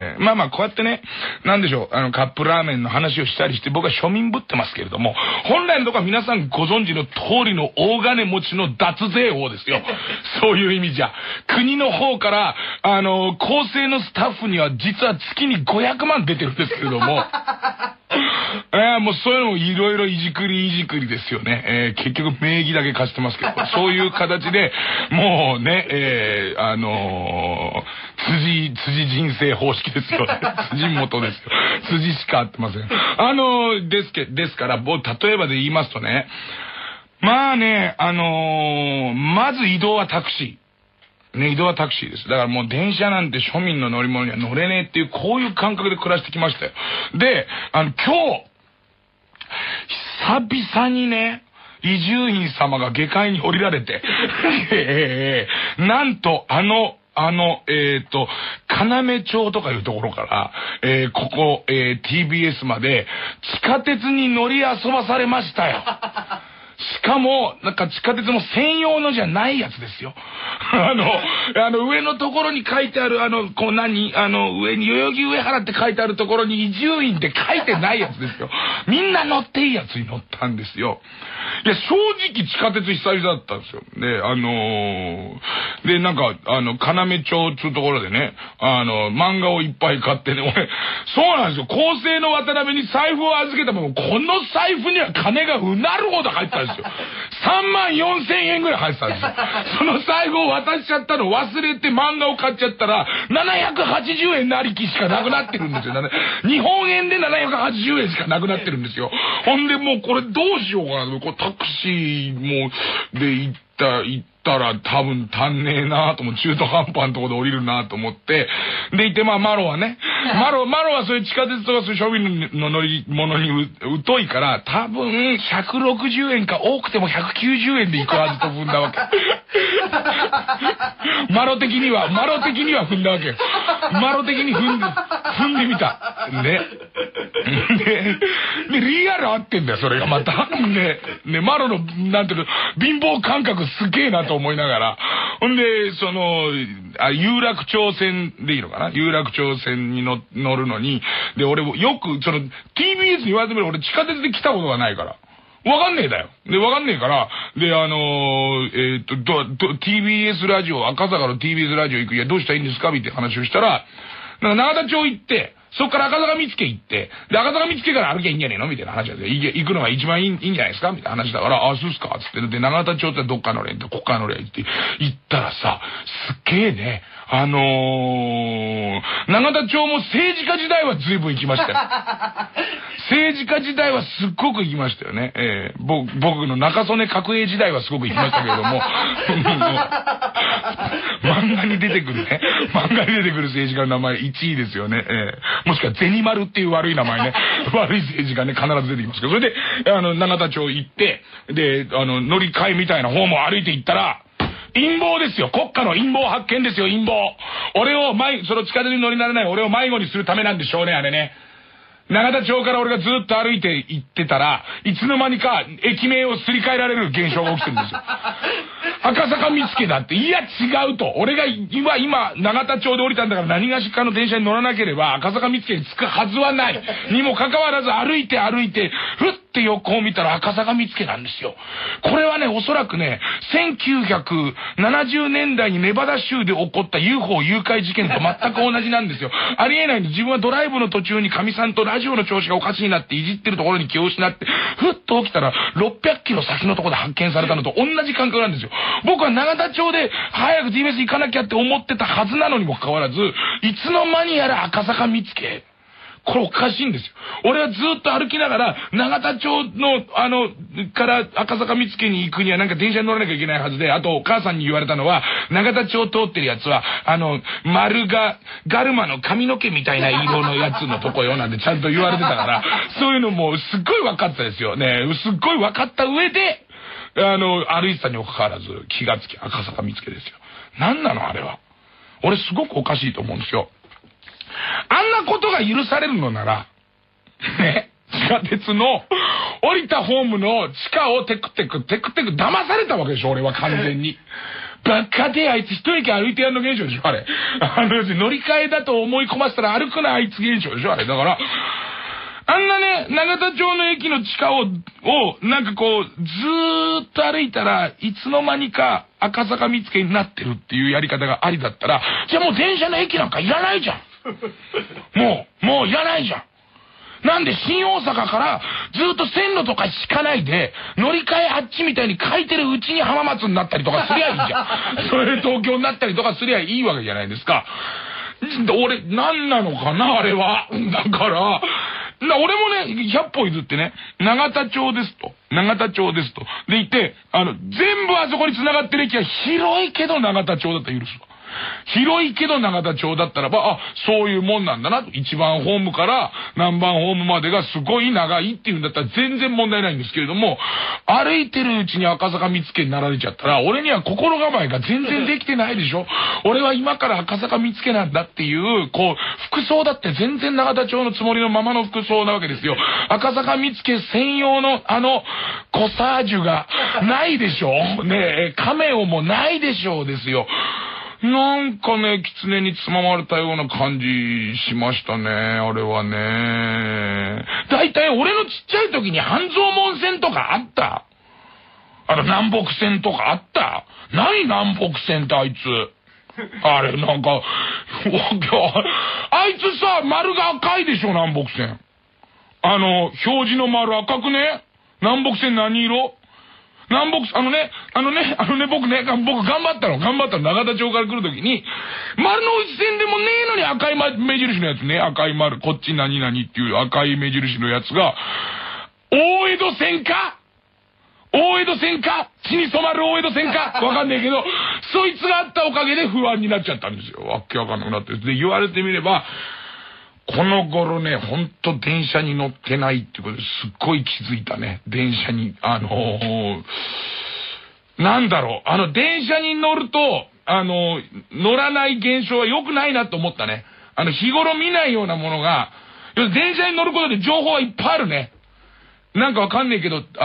まあまあ、こうやってね、なんでしょう、カップラーメンの話をしたりして、僕は庶民ぶってますけれども、本来のところは皆さんご存知の通りの大金持ちの脱税王ですよ。そういう意味じゃ。国の方から、構成のスタッフには実は月に500万出てるんですけれども、もうそういうのもいろいろいじくりですよね。結局名義だけ貸してますけど、そういう形で、もうね、辻人生方式ですよね。辻元ですよ。辻しか合ってません。ですから、例えばで言いますとね、まあね、まず移動はタクシー。ね、移動はタクシーです。だからもう電車なんて庶民の乗り物には乗れねえっていう、こういう感覚で暮らしてきましたよ。で、今日、久々にね、伊集院様が下界に降りられて、なんと要町とかいうところから、ここ、TBS まで地下鉄に乗り遊ばされましたよ。しかも、なんか地下鉄の専用のじゃないやつですよ。上のところに書いてある、上に代々木上原って書いてあるところに伊集院って書いてないやつですよ。みんな乗っていいやつに乗ったんですよ。いや、正直地下鉄久々だったんですよ。で、なんか、要町っていうところでね、漫画をいっぱい買ってね、俺、そうなんですよ。厚生の渡辺に財布を預けたもん、この財布には金がうなるほど入ってたんですよ。34,000円ぐらい入ってたんですよ。その財布を渡しちゃったの忘れて漫画を買っちゃったら、780円なりきしかなくなってるんですよ。日本円で780円しかなくなってるんですよ。ほんでもうこれどうしようかな。これタクシーも、で行ったら多分足んねえなと思う。中途半端なとこで降りるなと思って。でいて、まあマロはね、マロはそういう地下鉄とかそういう庶民の乗り物に疎いから、多分160円か多くても190円で行くはずと踏んだわけ。マロ的には踏んだわけよ。マロ的に踏んでみた。ね。で、リアル合ってんだよ、それがまた。ね、マロの、なんていうの、貧乏感覚すげえなと思いながら。ほんで、有楽町線でいいのかな、有楽町線に乗るのに、で、俺もよく、TBS に言われてみれば俺地下鉄で来たことがないから。わかんねえだよ。で、わかんねえから、で、TBS ラジオ、赤坂の TBS ラジオ行く、いや、どうしたらいいんですかみたいな話をしたら、なんか永田町行って、そっから赤坂見附行って、で、赤坂見附から歩きゃいいんじゃねえのみたいな話で、行くのが一番いいんじゃないですかみたいな話だから、あ、そうっすかつって、で、永田町ってどっか乗れんって、こっから乗れんって、行ったらさ、すっげえね、永田町も政治家時代は随分行きましたよ。政治家時代はすっごく行きましたよね。僕の中曽根角栄時代はすごく行きましたけれども、漫画に出てくる政治家の名前1位ですよね。もしくは銭丸っていう悪い名前ね。悪い政治家ね、必ず出てきますけど。それで、永田町行って、で、乗り換えみたいな方も歩いて行ったら、陰謀ですよ。国家の陰謀発見ですよ、陰謀。俺をその地下鉄に乗り慣れない俺を迷子にするためなんでしょうね、あれね。永田町から俺がずっと歩いて行ってたら、いつの間にか駅名をすり替えられる現象が起きてるんですよ。赤坂見附だって、いや違うと。俺が今、永田町で降りたんだから何がしかの電車に乗らなければ赤坂見附に着くはずはない。にもかかわらず歩いて、ふって横を見たら赤坂見附なんですよ。これはね、おそらくね、1970年代にネバダ州で起こった UFO 誘拐事件と全く同じなんですよ。ありえないんで、自分はドライブの途中に神さんとラジオの調子がおかしいなっていじってるところに気を失って、ふっと起きたら600キロ先のところで発見されたのと同じ感覚なんですよ。僕は永田町で早く TBS 行かなきゃって思ってたはずなのにもかかわらず、いつの間にやら赤坂見附。これおかしいんですよ。俺はずっと歩きながら、永田町の、から赤坂見附に行くにはなんか電車に乗らなきゃいけないはずで、あとお母さんに言われたのは、永田町通ってるやつは、丸が、ガルマの髪の毛みたいな色のやつのとこよなんてちゃんと言われてたから、そういうのもすっごい分かったですよね。すっごい分かった上で、歩いてたにもかかわらず気がつき赤坂見附ですよ。なんなのあれは。俺すごくおかしいと思うんですよ。あんなことが許されるのなら、ね、地下鉄の降りたホームの地下をテクテク騙されたわけでしょ、俺は完全に。 バカであいつ一駅歩いてやるの現象でしょ、あれ。乗り換えだと思い込ませたら歩くなあいつ現象でしょ、あれ。だから、あんなね、永田町の駅の地下を、なんかこう、ずーっと歩いたらいつの間にか赤坂見附になってるっていうやり方がありだったら、じゃあもう電車の駅なんかいらないじゃん。もういらないじゃん。なんで新大阪からずっと線路とか敷かないで、乗り換えあっちみたいに書いてるうちに浜松になったりとかすりゃいいじゃん。それで東京になったりとかすりゃいいわけじゃないですか。俺、何なのかな、あれは。だから、俺もね、100歩譲ってね、永田町ですと。でいて、全部あそこに繋がってる駅は広いけど永田町だったら許すわ。広いけど永田町だったらば、そういうもんなんだなと。1番ホームから何番ホームまでがすごい長いっていうんだったら全然問題ないんですけれども、歩いてるうちに赤坂見附になられちゃったら、俺には心構えが全然できてないでしょ。俺は今から赤坂見附なんだっていう、服装だって全然永田町のつもりのままの服装なわけですよ。赤坂見附専用のコサージュがないでしょ。ねえ、カメオもないでしょうですよ。なんかね、狐につままれたような感じしましたね、あれはね。だいたい俺のちっちゃい時に半蔵門線とかあった？南北線とかあった？何南北線ってあいつ。あれ、なんか、あいつさ、丸が赤いでしょ、南北線。表示の丸赤くね？南北線何色？南北、僕頑張ったの、永田町から来るときに、丸の内線でもねえのに赤い目印のやつね、赤い丸、こっち何々っていう赤い目印のやつが、大江戸線か血に染まる大江戸線かわかんねえけど、そいつがあったおかげで不安になっちゃったんですよ。わけわかんなくなって。で、言われてみれば、この頃ね、ほんと電車に乗ってないってことですっごい気づいたね。電車に、なんだろう、電車に乗ると、乗らない現象は良くないなと思ったね。日頃見ないようなものが、電車に乗ることで情報はいっぱいあるね。なんかわかんねえけど、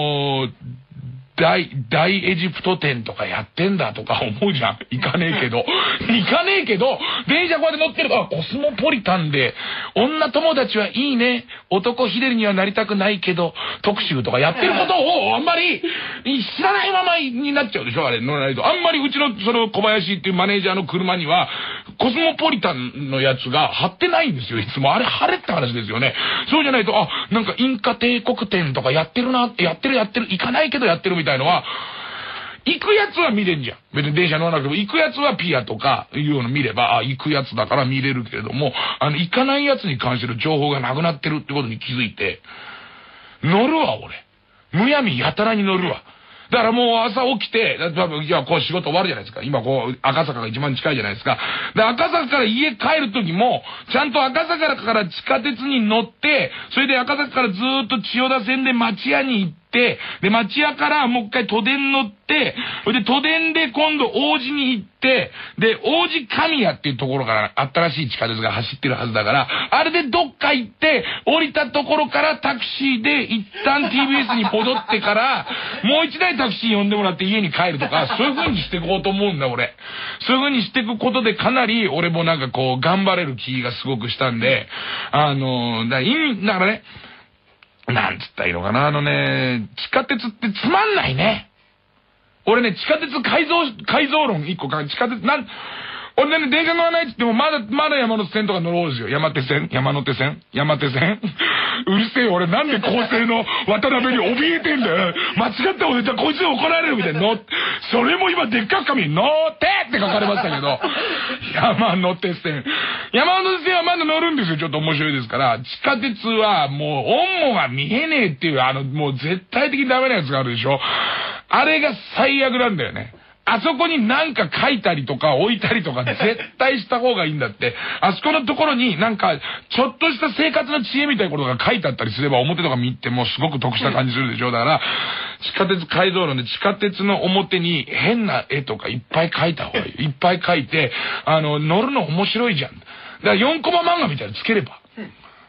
大エジプト展とかやってんだとか思うじゃん。行かねえけど、電車こうやって乗ってると、コスモポリタンで、女友達はいいね、男ヒデルにはなりたくないけど、特集とかやってることをあんまり知らないままになっちゃうでしょ、あれ乗らないと。あんまりうちのその小林っていうマネージャーの車には、コスモポリタンのやつが貼ってないんですよ、いつも。あれ貼れって話ですよね。そうじゃないと、なんかインカ帝国展とかやってるなって、やってる、行かないけどやってるみたいのは、行くやつは見れんじゃん。別に電車乗らなくても、行くやつはピアとかいうの見れば、行くやつだから見れるけれども、行かないやつに関する情報がなくなってるってことに気づいて、乗るわ、俺。むやみやたらに乗るわ。だからもう朝起きて、じゃあこう仕事終わるじゃないですか。今こう、赤坂が一番近いじゃないですか。で、赤坂から家帰る時も、ちゃんと赤坂から地下鉄に乗って、それで赤坂からずーっと千代田線で町屋に行って、で、町屋からもう一回都電乗って、それで都電で今度王子に行って、で、王子神谷っていうところから新しい地下鉄が走ってるはずだから、あれでどっか行って、降りたところからタクシーで一旦 TBS に戻ってから、もう一台タクシー呼んでもらって家に帰るとか、そういう風にしていこうと思うんだ、俺。そういう風にしていくことでかなり俺もなんかこう、頑張れる気がすごくしたんで、だからね、なんつったらいいのかな、地下鉄ってつまんないね。俺ね、地下鉄改造論一個地下鉄、俺ね、電車乗らないって言っても、まだ山手線とか乗ろうですよ。山手線うるせえ、俺なんで構成の渡辺に怯えてんだよ。間違ったこと言ったらこいつに怒られるみたいな。それも今でっかく紙に乗ってって書かれましたけど、山手線はまだ乗るんですよ。ちょっと面白いですから。地下鉄はもう、音もが見えねえっていう、もう絶対的にダメなやつがあるでしょ。あれが最悪なんだよね。あそこになんか書いたりとか置いたりとか絶対した方がいいんだって。あそこのところになんかちょっとした生活の知恵みたいなことが書いてあったりすれば表とか見てもすごく得した感じするでしょ。だから地下鉄改造論で地下鉄の表に変な絵とかいっぱい描いた方がいい。いっぱい描いて乗るの面白いじゃん。だから4コマ漫画みたいなのつければ。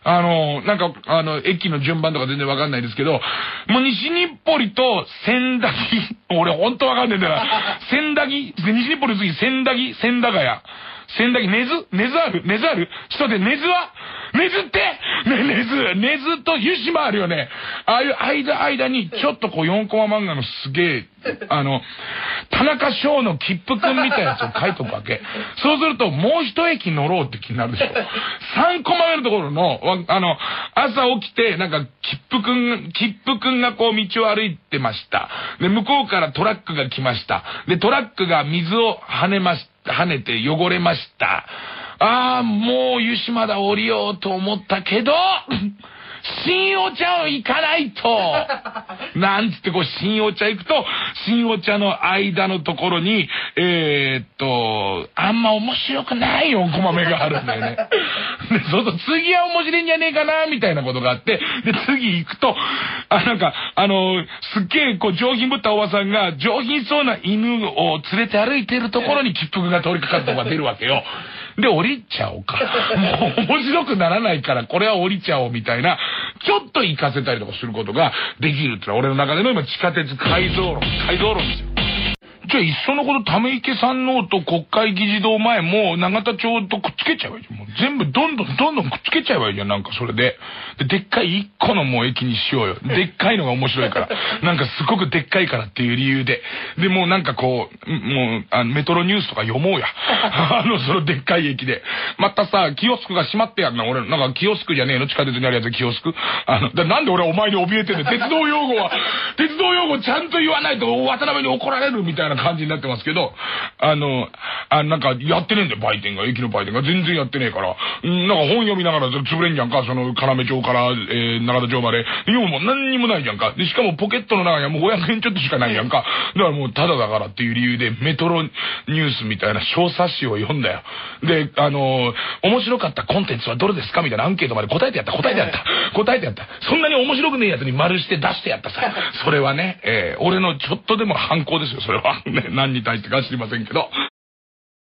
なんか、駅の順番とか全然わかんないですけど、もう西日暮里と千駄木、俺ほんとわかんねえんだよな。千駄木、西日暮里次千駄木、千駄ヶ谷。千駄木、根津あるちょっと待って、根津って根津と湯島あるよね。ああいう間に、ちょっとこう4コマ漫画のすげえ、田中翔の切符くんみたいなやつを書いとくわけ。そうすると、もう一駅乗ろうって気になるでしょ。3コマ目のところの、朝起きて、なんか、切符くんがこう道を歩いてました。で、向こうからトラックが来ました。で、トラックが水を跳ねて汚れました。もう湯島だ降りようと思ったけど、新お茶を行かないとなんつってこう新お茶行くと、新お茶の間のところに、あんま面白くない4コマ目があるんだよね。で、そうそう、次は面白いんじゃねえかな、みたいなことがあって、で、次行くと、すっげえこう上品ぶったおばさんが上品そうな犬を連れて歩いてるところに切符が通りかかったのが出るわけよ。で、降りちゃおうか。もう面白くならないから、これは降りちゃおうみたいな、ちょっと行かせたりとかすることができるってのは、俺の中での今地下鉄改造論ですよ。じゃあ、いっそのこと、ため池山王と国会議事堂前も、永田町とくっつけちゃえばいいじゃん。もう全部、どんどんくっつけちゃえばいいじゃん。なんかそれで。でっかい一個のもう駅にしようよ。でっかいのが面白いから。なんかすごくでっかいからっていう理由で。で、もうなんかこう、もう、メトロニュースとか読もうや。そのでっかい駅で。またさ、キオスクが閉まってやんな。俺、なんかキオスクじゃねえの？地下鉄にあるやつキオスク？なんで俺お前に怯えてんだよ。鉄道用語ちゃんと言わないと渡辺に怒られるみたいな感じになってますけど、なんかやってねえんだよ、売店が。駅の売店が全然やってねえから。なんか本読みながら潰れんじゃんか、その、要町から、永田町まで。読むもん何にもないじゃんか。で、しかもポケットの中にはもう500円ちょっとしかないやんか。だからもうタダだからっていう理由で、メトロニュースみたいな小冊子を読んだよ。で、面白かったコンテンツはどれですかみたいなアンケートまで答えてやった。そんなに面白くねえやつに丸して出してやったさ。それはね、俺のちょっとでも反抗ですよ、それは。ね、何に対してか知りませんけど。